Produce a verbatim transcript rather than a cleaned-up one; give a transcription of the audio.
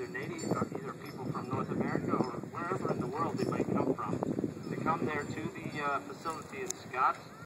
either natives or either people from North America or wherever in the world they might come from. They come there to the uh, facility in Scotts.